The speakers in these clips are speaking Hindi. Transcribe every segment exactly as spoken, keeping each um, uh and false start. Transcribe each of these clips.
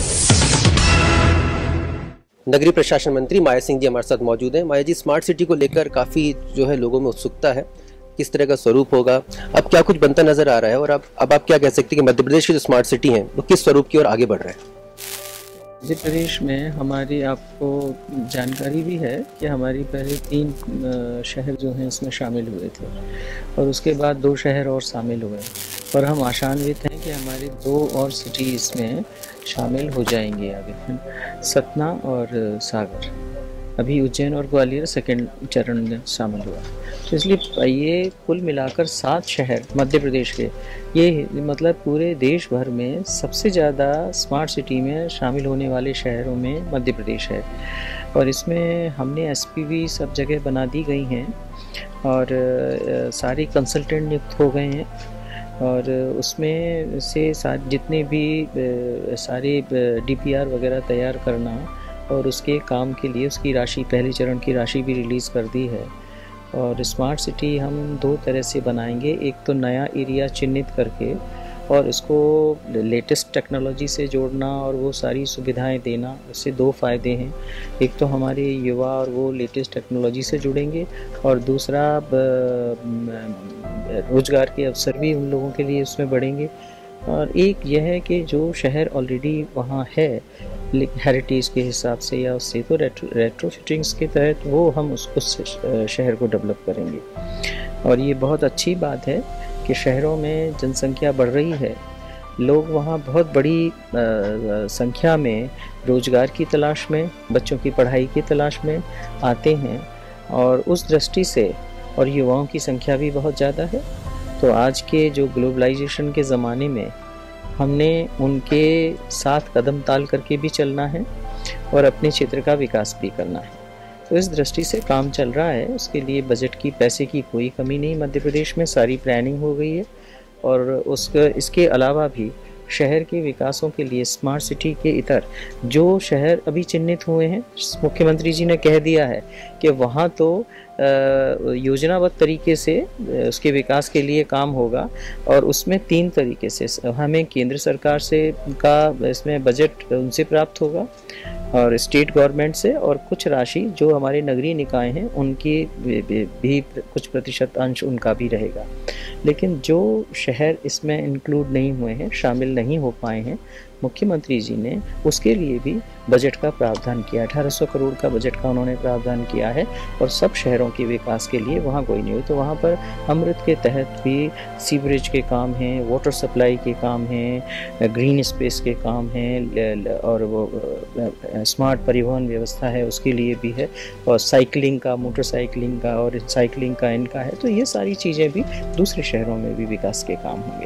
नगरीय प्रशासन मंत्री माया सिंह जी हमारे साथ मौजूद हैं। माया जी, स्मार्ट सिटी को लेकर काफ़ी जो है लोगों में उत्सुकता है, किस तरह का स्वरूप होगा, अब क्या कुछ बनता नजर आ रहा है और अब अब आप क्या कह सकते हैं कि मध्य प्रदेश की जो स्मार्ट सिटी है वो किस स्वरूप की ओर आगे बढ़ रहे हैं? मध्य प्रदेश में हमारी आपको जानकारी भी है कि हमारी पहले तीन शहर जो हैं इसमें शामिल हुए थे और उसके बाद दो शहर और शामिल हुए और हम आशान्वित हैं कि हमारी दो और सिटी इसमें शामिल हो जाएंगे आगे, सतना और सागर। अभी उज्जैन और ग्वालियर सेकेंड चरण में शामिल हुआ, तो इसलिए ये कुल मिलाकर सात शहर मध्य प्रदेश के, ये मतलब पूरे देश भर में सबसे ज़्यादा स्मार्ट सिटी में शामिल होने वाले शहरों में मध्य प्रदेश है। और इसमें हमने एसपीवी सब जगह बना दी गई हैं और सारे कंसल्टेंट नियुक्त हो गए हैं और उसमें से सारे जितने भी सारे डीपीआर वगैरह तैयार करना और उसके काम के लिए उसकी राशि, पहले चरण की राशि भी रिलीज़ कर दी है। और स्मार्ट सिटी हम दो तरह से बनाएंगे, एक तो नया एरिया चिन्हित करके और उसको लेटेस्ट टेक्नोलॉजी से जोड़ना और वो सारी सुविधाएं देना। उससे दो फ़ायदे हैं, एक तो हमारे युवा और वो लेटेस्ट टेक्नोलॉजी से जुड़ेंगे और दूसरा रोज़गार के अवसर भी उन लोगों के लिए उसमें बढ़ेंगे। और एक यह है कि जो शहर ऑलरेडी वहाँ है हेरिटेज के हिसाब से या उससे, तो रेट्रो रेट्रोफिटिंग्स के तहत वो हम उस उस शहर को डेवलप करेंगे। और ये बहुत अच्छी बात है कि शहरों में जनसंख्या बढ़ रही है, लोग वहाँ बहुत बड़ी आ, संख्या में रोज़गार की तलाश में, बच्चों की पढ़ाई की तलाश में आते हैं और उस दृष्टि से, और युवाओं की संख्या भी बहुत ज़्यादा है। तो आज के जो ग्लोबलाइजेशन के ज़माने में हमने उनके साथ कदम ताल करके भी चलना है और अपने क्षेत्र का विकास भी करना है। तो इस दृष्टि से काम चल रहा है, उसके लिए बजट की, पैसे की कोई कमी नहीं मध्य प्रदेश में, सारी प्लानिंग हो गई है। और उसके इसके अलावा भी शहर के विकासों के लिए स्मार्ट सिटी के इतर जो शहर अभी चिन्हित हुए हैं, मुख्यमंत्री जी ने कह दिया है कि वहाँ तो योजनाबद्ध तरीके से उसके विकास के लिए काम होगा और उसमें तीन तरीके से हमें केंद्र सरकार से का इसमें बजट उनसे प्राप्त होगा और स्टेट गवर्नमेंट से, और कुछ राशि जो हमारे नगरीय निकाय हैं उनकी भी कुछ प्रतिशत अंश उनका भी रहेगा। लेकिन जो शहर इसमें इंक्लूड नहीं हुए हैं, शामिल नहीं हो पाए हैं, मुख्यमंत्री जी ने उसके लिए भी बजट का प्रावधान किया। अठारह सौ करोड़ का बजट का उन्होंने प्रावधान किया है और सब शहरों के विकास के लिए वहाँ कोई नहीं हुई। तो वहाँ पर अमृत के तहत भी सीवरेज के काम हैं, वाटर सप्लाई के काम हैं, ग्रीन स्पेस के काम हैं और वो स्मार्ट परिवहन व्यवस्था है उसके लिए भी है, और साइकिलिंग का, मोटरसाइकिलिंग का और साइकिलिंग का इनका है। तो ये सारी चीज़ें भी दूसरे शहरों में भी विकास के काम होंगे।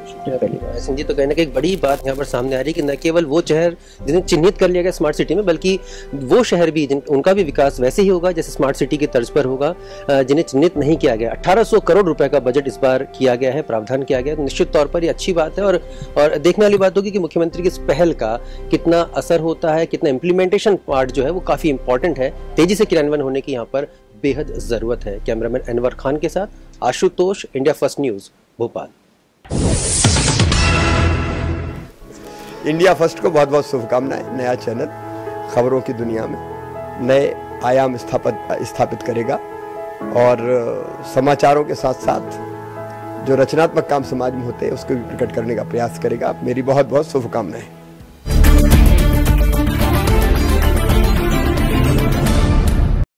सिंह जी, तो कहने की एक बड़ी बात यहाँ पर सामने आ रही है कि न केवल वो शहर जिन्हें चिन्हित कर लिया गया स्मार्ट सिटी में, बल्कि वो शहर भी जिन उनका भी विकास वैसे ही होगा जैसे स्मार्ट सिटी की तर्ज पर होगा जिन्हें चिन्हित नहीं किया गया। अठारह सौ करोड़ रुपए का बजट इस बार किया गया है, प्रावधान किया गया है। निश्चित तौर पर ये अच्छी बात है और और देखने वाली बात होगी कि मुख्यमंत्री की इस पहल का कितना असर होता है, कितना इम्प्लीमेंटेशन पार्ट जो है वो काफी इंपॉर्टेंट है, तेजी से क्रियान्वयन होने की यहाँ पर बेहद जरूरत है। कैमरामैन अनवर खान के साथ Ashutosh, India first news, Bhopal. India first को बहुत बहुत शुभकामनाएं। नया चैनल खबरों की दुनिया में नए आयाम स्थापित स्थापित करेगा और समाचारों के साथ साथ जो रचनात्मक काम समाज में होते हैं उसको भी प्रकट करने का प्रयास करेगा। मेरी बहुत बहुत शुभकामनाएं।